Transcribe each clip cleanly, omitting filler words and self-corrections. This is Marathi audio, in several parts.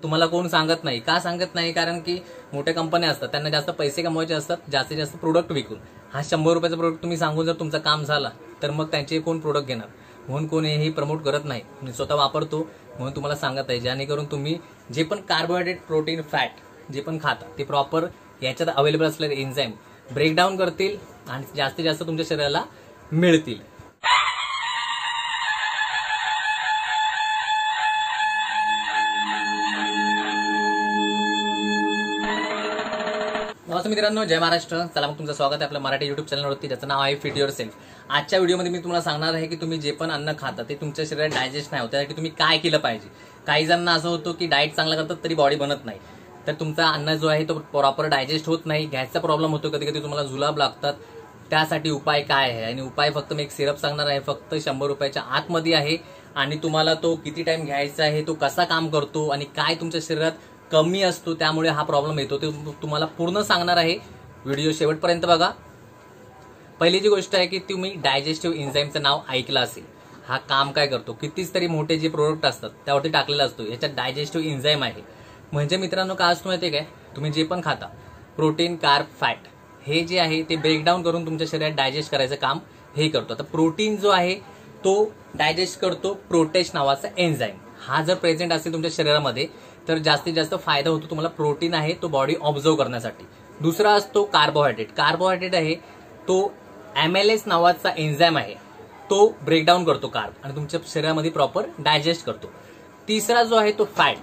तुम्हाला कोण सांगत नाही. का सांगत नाही? कारण की मोठ्या कंपन्या असतात, त्यांना जास्त पैसे कमवायचे असतात, जास्तीत जास्त प्रोडक्ट विकून. हा 100 रुपयाचा प्रोडक्ट तुम्ही सांगून जर तुमचं काम झाला तर मग त्यांचे कोण प्रोडक्ट घेणार? म्हणून कोणीही प्रमोट करत नाही. मी स्वतः वापरतो म्हणून तुम्हाला सांगत आहे, जेणेकरून तुम्ही जे पण कार्बोहायड्रेट, प्रोटीन, फॅट जे पण खाता ते प्रॉपर याच्यात अवेलेबल असलेले एन्झाईम ब्रेकडाऊन करतील आणि जास्तीत जास्त तुमच्या शरीराला मिळतील. नमस्ते मित्रांनो, जय महाराष्ट्र. चला मग तुमचं स्वागत आहे आपल्या मराठी युट्यूब चॅनलवरती, ज्याचं नाव आहे फिट युअर सेल्फ. आजच्या व्हिडिओमध्ये मी तुम्हाला सांगणार आहे की तुम्ही जे पण अन्न खाता ते तुमच्या शरीरात डायजेस्ट नाही होत, त्यासाठी तुम्ही काय केलं पाहिजे. काही जणांना असं होतं की डाएट चांगला करतात तरी बॉडी बनत नाही, तर तुमचा अन्न जो आहे तो प्रॉपर डायजेस्ट होत नाही, गॅसचा प्रॉब्लेम होतो, कधी कधी तुम्हाला जुलाब लागतात. त्यासाठी उपाय काय आहे? आणि उपाय फक्त मी एक सिरप सांगणार आहे, फक्त 100 रुपयाच्या आतमध्ये आहे. आणि तुम्हाला तो किती टाइम घ्यायचा आहे, तो कसा काम करतो आणि काय तुमच्या शरीरात कमी असतो त्यामुळे हा प्रॉब्लेम येतो, ते तुम्हाला पूर्ण सांगणार आहे. व्हिडिओ शेवटपर्यंत बघा. पहिली जी गोष्ट आहे की तुम्ही डायजेस्टिव्ह एन्झाईमचं नाव ऐकलं असेल. हा काम काय करतो? कितीच तरी मोठे जे प्रोडक्ट असतात त्यावरती टाकलेला असतो, याच्यात डायजेस्टिव्ह एन्झाईम आहे. म्हणजे मित्रांनो काय असतो माहिती आहे काय? तुम्ही जे पण खाता प्रोटीन, कार्ब, फॅट हे जे आहे ते ब्रेकडाऊन करून तुमच्या शरीरात डायजेस्ट करायचं काम हे करतो. आता प्रोटीन जो आहे तो डायजेस्ट करतो प्रोटेस्ट नावाचा एन्झाईम. हा जर प्रेझेंट असेल तुमच्या शरीरामध्ये तर जास्तीत जास्त फायदा होतो तुम्हाला. प्रोटीन आहे तो बॉडी ऑब्झर्व करण्यासाठी. दुसरा असतो कार्बोहायड्रेट. कार्बोहायड्रेट आहे तो MLS नावाचा एन्झाईम आहे, तो ब्रेकडाऊन करतो कार्ब आणि तुमच्या शरीरामध्ये प्रॉपर डायजेस्ट करतो. तिसरा जो आहे तो फॅट.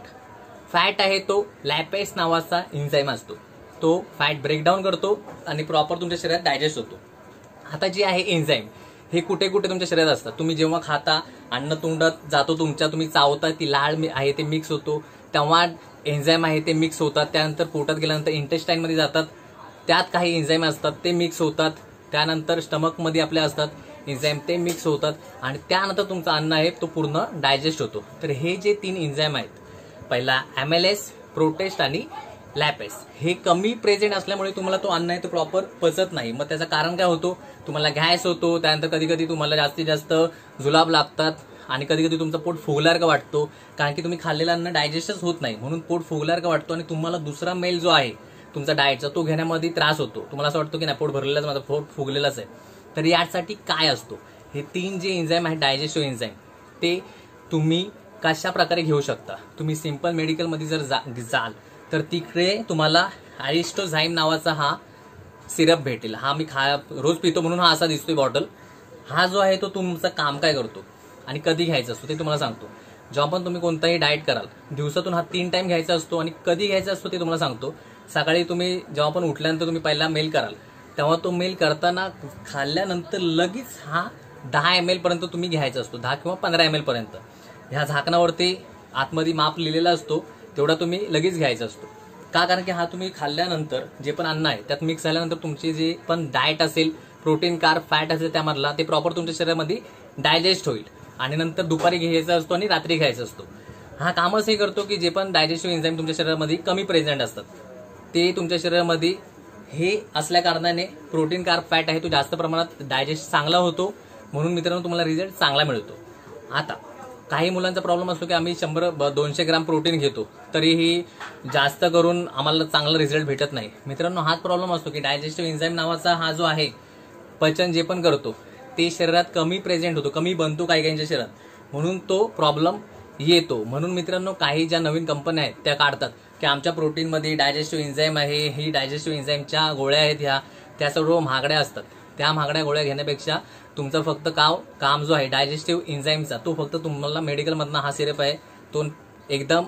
फॅट आहे तो लॅपेस नावाचा एन्झाईम असतो, तो फॅट ब्रेकडाऊन करतो आणि प्रॉपर तुमच्या शरीरात डायजेस्ट होतो. आता जे आहे एन्झाईम हे कुठे कुठे तुमच्या शरीरात असतात. तुम्ही जेव्हा खाता, अन्न तोंडात जातो तुमच्या, तुम्ही चावता, ती लाळ आहे ते मिक्स होतो, तेव्हा एन्झाईम आहे ते मिक्स होतात. त्यानंतर पोटात गेल्यानंतर इंटेस्टाईन मध्ये जातात, त्यात काही एन्झाईम असतात ते मिक्स होतात. त्यानंतर स्टमक मध्ये आपल्या असतात एन्झाईम, ते मिक्स होतात आणि त्यानंतर तुमचा अन्न आहे तो पूर्ण डायजेस्ट होतो. तर हे जे 3 एन्झाईम आहेत, पहिला MLS, प्रोटेस्ट आणि लॅपेस, हे कमी प्रेझेंट असल्यामुळे तुम्हाला तो अन्न आहे तो प्रॉपर पचत नाही. मग त्याचं कारण काय होतो? तुम्हाला गॅस होतो, त्यानंतर कधी कधी तुम्हाला जास्तीत जास्त जुलाब लागतात आणि कधी कधी तुमचं पोट फुगल्यासारखं वाटतो, कारण की तुम्ही खाल्लेलं अन्न डायजेस्टच होत नाही, म्हणून पोट फुगल्यासारखं वाटतो आणि तुम्हाला दुसरा मेल जो आहे तुमचा डाएटचा तो घेण्यामध्ये त्रास होतो. तुम्हाला असं वाटतं की नाही, पोट भरलेलंच, माझं पोट फुगलेलंच आहे. तर यासाठी काय असतो? हे 3 जे एन्झाईम आहेत डायजेस्टिव्ह एन्झाईम, ते तुम्ही कशा प्रकारे घेऊ शकता. तुम्ही सिंपल मेडिकलमध्ये जर जाल तर तिकडे तुम्हाला अरिस्टोझाईम नावाचा हा सिरप भेटेल. हा मी रोज पितो म्हणून हा असा दिसतोय बॉटल. हा जो आहे तो तुमचं काम काय करतो आणि कधी घ्यायचा असतो ते तुम्हाला सांगतो. जेव्हा पण तुम्ही कोणताही डाएट कराल, दिवसातून हा 3 टाइम घ्यायचा असतो आणि कधी घ्यायचा असतो ते तुम्हाला सांगतो. सकाळी तुम्ही जेव्हा पण उठल्यानंतर तुम्ही पहिला मेल कराल, तेव्हा तो मेल करताना खाल्ल्यानंतर लगेच हा 10 ml पर्यंत तुम्ही घ्यायचा असतो, 10 किंवा 15 ml पर्यंत. ह्या झाकणावरती आतमध्ये माप लिहिलेला असतो, तेवढा तुम्ही लगेच घ्यायचा असतो. का? कारण की हा तुम्ही खाल्ल्यानंतर जे पण अन्न आहे त्यात मिक्स झाल्यानंतर तुमची जे पण डाएट असेल, प्रोटीन, कार्ब, फॅट असेल त्यामधला, ते प्रॉपर तुमच्या शरीरामध्ये डायजेस्ट होईल आणि नंतर दुपारी घ्यायचा असतो आणि रात्री घ्यायचा असतो. हा कामच हे करतो की जे पण डायजेस्टिव्ह एन्झाईम तुमच्या शरीरामध्ये कमी प्रेझेंट असतात ते तुमच्या शरीरामध्ये हे असल्या कारणाने प्रोटीन, कार्ब, फॅट आहे तो जास्त प्रमाणात डायजेस्ट चांगला होतो. म्हणून मित्रांनो तुम्हाला रिझल्ट चांगला मिळतो. आता काही मुलांचा प्रॉब्लेम असतो की आम्ही 100-200 ग्राम प्रोटीन घेतो तरीही जास्त करून आम्हाला चांगला रिझल्ट भेटत नाही. मित्रांनो हाच प्रॉब्लेम असतो की डायजेस्टिव्ह एन्झाईम नावाचा हा जो आहे पचन जे पण करतो ते शरीरात कमी प्रेझेंट होतो, कमी बनतो काही काहींच्या शरीरात, म्हणून तो प्रॉब्लेम येतो. म्हणून मित्रांनो काही ज्या नवीन कंपन्या आहेत त्या काढतात की आमच्या प्रोटीनमध्ये डायजेस्टिव्ह एन्झाईम आहे, ही डायजेस्टिव्ह एन्झाईमच्या गोळ्या आहेत, त्या सर्व महागड्या असतात. त्या महागड्या गोळ्या घेण्यापेक्षा तुमचं फक्त काम जो आहे डायजेस्टिव्ह एन्झाईमचा, तो फक्त तुम्हाला मेडिकलमधनं हा सिरप आहे तो एकदम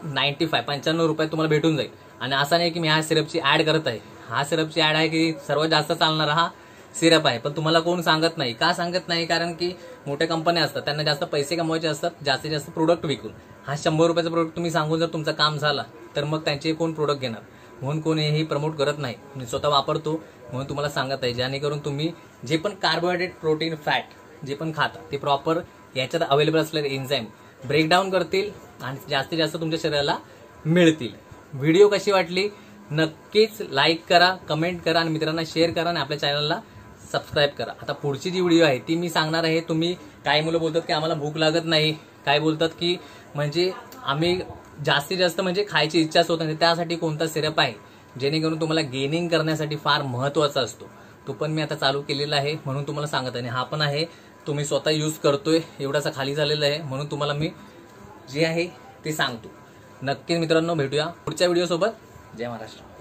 95 रुपयात तुम्हाला भेटून जाईल. आणि असं नाही की मी ह्या सिरपची ऍड करत आहे, हा सिरपची ऍड आहे की सर्वात जास्त चालणारा हा सिरप आहे, पण तुम्हाला कोण सांगत नाही. का सांगत नाही? कारण की मोठ्या कंपन्या असतात, त्यांना जास्त पैसे कमवायचे असतात, जास्तीत जास्त प्रोडक्ट विकून. हा 100 रुपयाचा प्रोडक्ट तुम्ही सांगून जर तुमचं काम झाला तर मग त्यांचे कोण प्रोडक्ट घेणार? म्हणून कोणीही प्रमोट करत नाही. मी स्वतः वापरतो म्हणून तुम्हाला सांगत आहे, जेणेकरून तुम्ही जे पण कार्बोहायड्रेट, प्रोटीन, फॅट जे पण खाता ते प्रॉपर याच्यात अवेलेबल असलेले एन्झाईम ब्रेकडाऊन करतील आणि जास्तीत जास्त तुमच्या शरीराला मिळतील. व्हिडिओ कशी वाटली नक्कीच लाईक करा, कमेंट करा आणि मित्रांना शेअर करा आणि आपल्या चॅनलला सबस्क्राईब करा. आता पुढची जी व्हिडिओ आहे ती मी सांगणार आहे. तुम्ही काही मुलं बोलतात की आम्हाला भूक लागत नाही, काय बोलतात की म्हणजे आम्ही जास्तीत जास्त म्हणजे खायची इच्छाच होत नाही, त्यासाठी कोणता सिरप आहे जेणेकरून तुम्हाला गेनिंग करण्यासाठी फार महत्त्वाचा असतो, तो पण मी आता चालू केलेला आहे म्हणून तुम्हाला सांगत आहे. हा पण आहे, तो मी स्वतः यूज करतोय, एवढासा खाली झालेला आहे म्हणून तुम्हाला मी जे आहे ते सांगतो. नक्की मित्रांनो भेटूया पुढच्या व्हिडिओ सोबत. जय महाराष्ट्र.